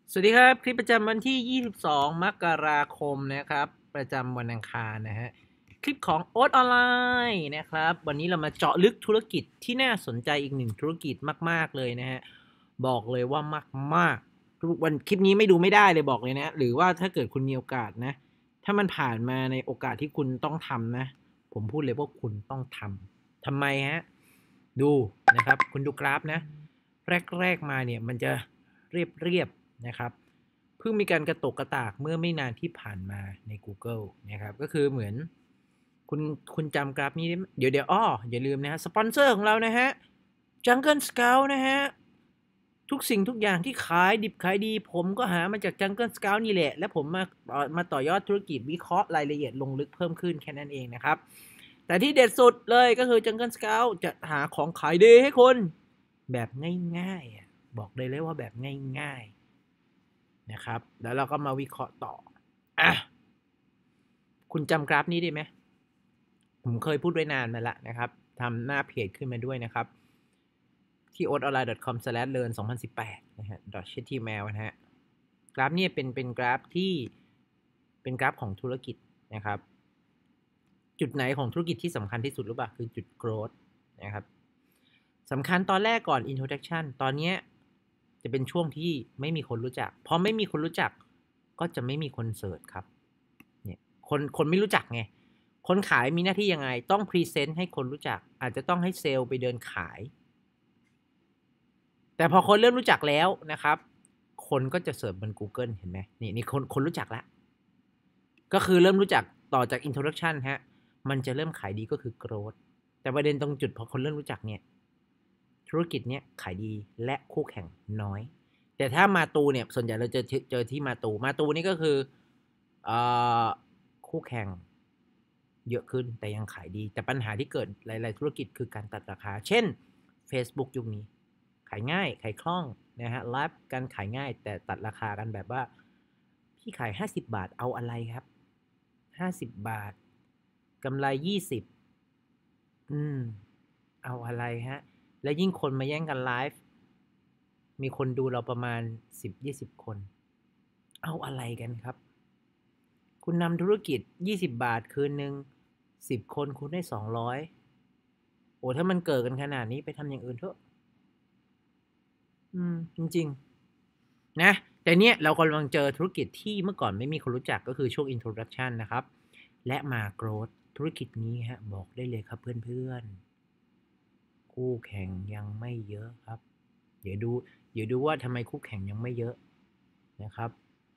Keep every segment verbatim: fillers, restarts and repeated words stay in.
สวัสดีครับคลิปประจำวันที่ยี่สิบสองมกราคมนะครับประจำวันอังคารนะฮะคลิปของโอ๊ตออนไลน์นะครับวันนี้เรามาเจาะลึกธุรกิจที่น่าสนใจอีกหนึ่งธุรกิจมากๆเลยนะฮะบอกเลยว่ามากๆวันคลิปนี้ไม่ดูไม่ได้เลยบอกเลยนะหรือว่าถ้าเกิดคุณมีโอกาสนะถ้ามันผ่านมาในโอกาสที่คุณต้องทำนะผมพูดเลยว่าคุณต้องทำทำไมฮะดูนะครับคุณดูกราฟนะแรกๆมาเนี่ยมันจะเรียบๆนะครับเพิ่งมีการกระตกกระตากเมื่อไม่นานที่ผ่านมาใน Google นะครับก็คือเหมือนคุณคุณจำกราฟนี้เดี๋ยวเดี๋ยวอ้ออย่าลืมนะฮะสปอนเซอร์ของเรานะฮะ Jungle Scout นะฮะทุกสิ่งทุกอย่างที่ขายดิบขายดีผมก็หามาจาก Jungle Scout นี่แหละและผมมามาต่อยอดธุรกิจวิเคราะห์รายละเอียดลงลึกเพิ่มขึ้นแค่นั้นเองนะครับแต่ที่เด็ดสุดเลยก็คือ Jungle Scout จะหาของขายดีให้คุณแบบง่ายๆบอกเลยเลยว่าแบบง่ายๆนะครับแล้วเราก็มาวิเคราะห์ต่ออ่ะคุณจำกราฟนี้ได้ไหมผมเคยพูดไว้นานมาแล้วนะครับทำหน้าเพจขึ้นมาด้วยนะครับที่ โอ๊ต ออนไลน์ ดอท คอม สแลช เลิร์น สองพันสิบแปดนะฮะ .html นะฮะกราฟนี้เป็นเป็นกราฟที่เป็นกราฟของธุรกิจนะครับจุดไหนของธุรกิจที่สำคัญที่สุดรู้ป่ะคือจุด growth นะครับสำคัญตอนแรกก่อน introduction ตอนนี้จะเป็นช่วงที่ไม่มีคนรู้จักพอไม่มีคนรู้จักก็จะไม่มีคนเสิร์ชครับเนี่ยคนคนไม่รู้จักไงคนขายมีหน้าที่ยังไงต้องพรีเซนต์ให้คนรู้จักอาจจะต้องให้เซลล์ไปเดินขายแต่พอคนเริ่มรู้จักแล้วนะครับคนก็จะเสิร์ชบน Google เห็นไหมนี่นี่คนคนรู้จักแล้วก็คือเริ่มรู้จักต่อจาก introduction ฮะมันจะเริ่มขายดีก็คือ growth แต่ประเด็นตรงจุดพอคนเริ่มรู้จักเนี่ยธุรกิจเนี้ยขายดีและคู่แข่งน้อยแต่ถ้ามาตูเนี่ยส่วนใหญ่เราจะเจอที่มาตูมาตูนี่ก็คือเอ่อคู่แข่งเยอะขึ้นแต่ยังขายดีแต่ปัญหาที่เกิดหลายๆธุรกิจคือการตัดราคาเช่น Facebook ยุคนี้ขายง่ายขายคล่องนะฮะไลฟ์การขายง่ายแต่ตัดราคากันแบบว่าพี่ขายห้าสิบบาทเอาอะไรครับห้าสิบบาทกำไรยี่สิบอืมเอาอะไรฮะแล้วยิ่งคนมาแย่งกันไลฟ์มีคนดูเราประมาณสิบยี่สิบคนเอาอะไรกันครับคุณนำธุรกิจยี่สิบบาทคืนหนึ่งสิบคนคุณได้สองร้อยโอ้ถ้ามันเกิดกันขนาดนี้ไปทำอย่างอื่นเถอะอืมจริงๆนะแต่เนี้ยเรากำลังเจอธุรกิจที่เมื่อก่อนไม่มีคนรู้จักก็คือช่วง introduction นะครับและมา growth ธุรกิจนี้ฮะบอกได้เลยครับเพื่อนๆคู่แข่งยังไม่เยอะครับเดี๋ยวดูเดี๋ยวดูว่าทำไมคู่แข่งยังไม่เยอะนะครับ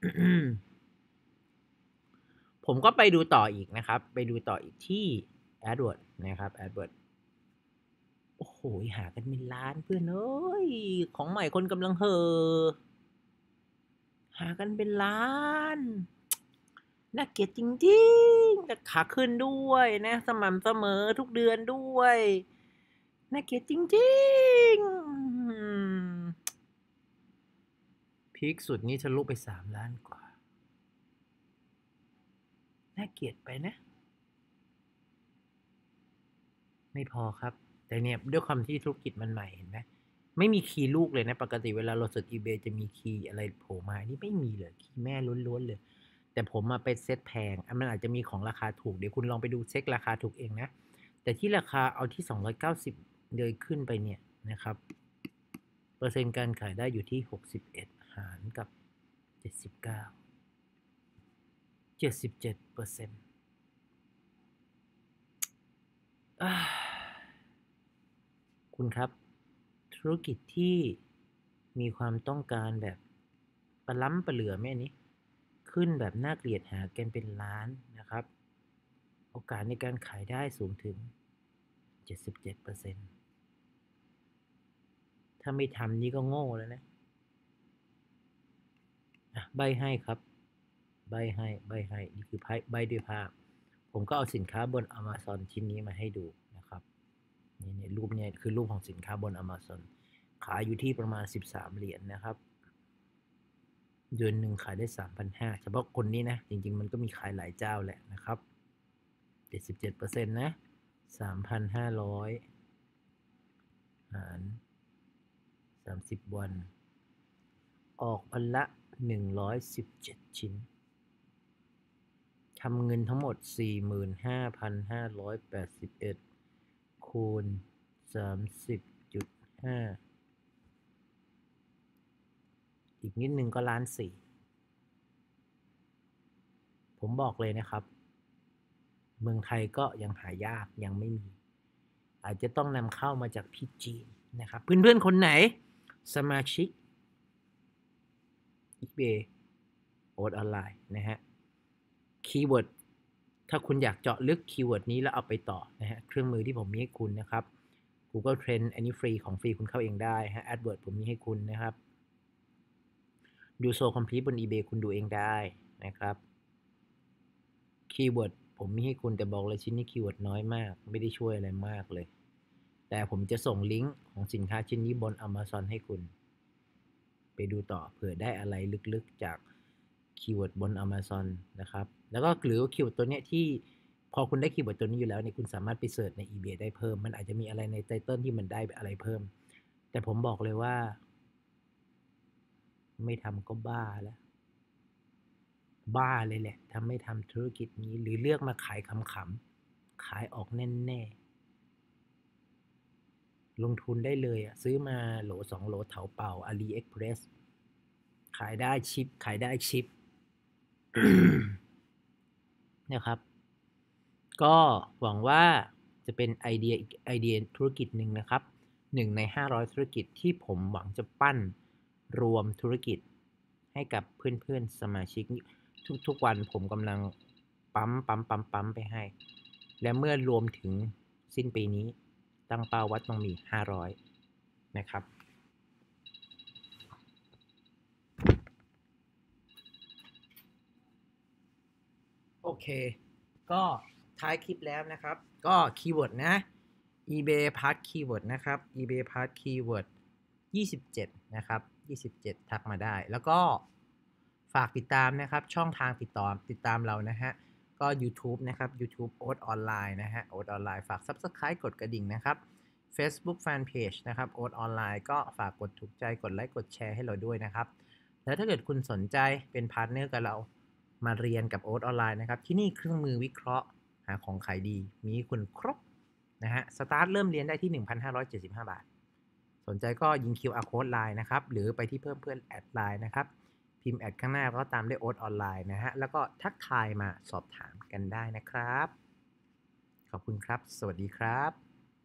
ผมก็ไปดูต่ออีกนะครับไปดูต่ออีกที่ AdWords นะครับ AdWords โอ้โหหากันเป็นล้านเพื่อนเอ้ยของใหม่คนกำลังเห่อหากันเป็นล้านน่าเกลียดจริงๆแต่ขาขึ้นด้วยนะสม่ำเสมอทุกเดือนด้วยน่าเกลียดจริงๆพีคสุดนี้ทะลุไปสามล้านกว่าน่าเกลียดไปนะไม่พอครับแต่เนี่ยด้วยความที่ธุรกิจมันใหม่เห็นไหมไม่มีคีย์ลูกเลยนะปกติเวลาเราเสิร์ช eBay จะมีคีย์อะไรโผล่มานี่ไม่มีเลยคีย์แม่ล้วนๆเลยแต่ผมมาไปเซ็ตแพงมันอาจจะมีของราคาถูกเดี๋ยวคุณลองไปดูเช็คราคาถูกเองนะแต่ที่ราคาเอาที่สองร้อยเก้าสิบเลยขึ้นไปเนี่ยนะครับเปอร์เซ็นต์การขายได้อยู่ที่หกสิบเอ็ดหารกับเจ็ดสิบเก้า เจ็ดสิบเจ็ดเปอร์เซ็นต์คุณครับธุรกิจที่มีความต้องการแบบปลาล้ำปลาเหลือแม่นี้ขึ้นแบบน่าเกลียดหากันเป็นล้านนะครับโอกาสในการขายได้สูงถึง เจ็ดสิบเจ็ดเปอร์เซ็นต์ ถ้าไม่ทำนี่ก็โง่แล้วนะอ่ะใบให้ครับใบให้ใบให้นี่คือใบด้วยภาพผมก็เอาสินค้าบน Amazon ชิ้นนี้มาให้ดูนะครับนี่เนี่ยรูปเนี่ยคือรูปของสินค้าบน Amazon ขายอยู่ที่ประมาณสิบสามเหรียญนะครับเดือนหนึ่งขายได้ สามพันห้าร้อย เฉพาะคนนี้นะจริงๆมันก็มีขายหลายเจ้าแหละนะครับ เจ็ดสิบเจ็ดเปอร์เซ็นต์ นะ สามพันห้าร้อย หาร สามสิบ วันออกวันละหนึ่งร้อยสิบเจ็ดชิ้นทำเงินทั้งหมด สี่หมื่นห้าพันห้าร้อยแปดสิบเอ็ด คูณ สามสิบจุดห้า อีกนิดนึงก็ล้านสี่ ผมบอกเลยนะครับเมืองไทยก็ยังหายากยังไม่มีอาจจะต้องนำเข้ามาจากพี่จีนนะครับเพื่อนๆคนไหนสมาชิก eBay โอ๊ตออนไลน์นะฮะคีย์เวิร์ดถ้าคุณอยากเจาะลึกคีย์เวิร์ดนี้แล้วเอาไปต่อนะฮะเครื่องมือที่ผมมีให้คุณนะครับ Google Trend อันนี้ฟรีของฟรีคุณเข้าเองได้ฮะ AdWords ผมมีให้คุณนะครับดูโซคอมพลีทบน eBay คุณดูเองได้นะครับคีย์เวิร์ดผมมีให้คุณแต่บอกเลยชิ้นนี้คีย์เวิร์ดน้อยมากไม่ได้ช่วยอะไรมากเลยแต่ผมจะส่งลิงก์ของสินค้าชิ้นนี้บน Amazon ให้คุณไปดูต่อเผื่อได้อะไรลึกๆจากคีย์เวิร์ดบน Amazon นะครับแล้วก็หรือคีย์เวิร์ดตัวเนี้ยที่พอคุณได้คีย์เวิร์ดตัวนี้อยู่แล้วเนี่ยคุณสามารถไปเสิร์ชใน eBay ได้เพิ่มมันอาจจะมีอะไรในไตเติลที่มันได้อะไรเพิ่มแต่ผมบอกเลยว่าไม่ทำก็บ้าแล้วบ้าเลยแหละถ้าไม่ทำธุรกิจนี้หรือเลือกมาขายขำๆขายออกแน่ๆลงทุนได้เลยอ่ะซื้อมาโหลสองโหลเถาเป่า AliExpress ขายได้ชิปขายได้ชิป นะครับก็หวังว่าจะเป็นไอเดียอีกไอเดียธุรกิจหนึ่งนะครับหนึ่งในห้าร้อยธุรกิจที่ผมหวังจะปั้นรวมธุรกิจให้กับเพื่อนๆสมาชิกทุกๆวันผมกำลังปั๊มปั๊มปั๊มปั๊มไปให้และเมื่อรวมถึงสิ้นปีนี้ตั้งเป้าว่าต้องมีห้าร้อยนะครับโอเคก็ท้ายคลิปแล้วนะครับก็คีย์เวิร์ดนะ eBay Part Keyword นะครับ eBay Part Keyword ยี่สิบเจ็ดนะครับยี่สิบเจ็ดทักมาได้แล้วก็ฝากติดตามนะครับช่องทางติดต่อติดตามเรานะฮะก็ YouTube นะครับ YouTube โอ๊ตออนไลน์นะฮะโอ๊ตออนไลน์ฝาก Subscribe กดกระดิ่งนะครับ Facebook Fanpage นะครับโอ๊ตออนไลน์ก็ฝากกดถูกใจกดไลค์กดแชร์ให้เราด้วยนะครับแล้วถ้าเกิดคุณสนใจเป็นพาร์ทเนอร์กับเรามาเรียนกับโอ๊ตออนไลน์นะครับที่นี่เครื่องมือวิเคราะห์หาของขายดีมีให้คุณครบนะฮะสตาร์ทเริ่มเรียนได้ที่ หนึ่งพันห้าร้อยเจ็ดสิบห้า บาทสนใจก็ยิง คิว อาร์ Code ไลน์นะครับหรือไปที่เพิ่มเพื่อนแอดไลน์นะครับพิมพ์แอดข้างหน้าก็ตามด้วยโอ๊ตออนไลน์นะฮะแล้วก็ทักทายมาสอบถามกันได้นะครับขอบคุณครับสวัสดีครับ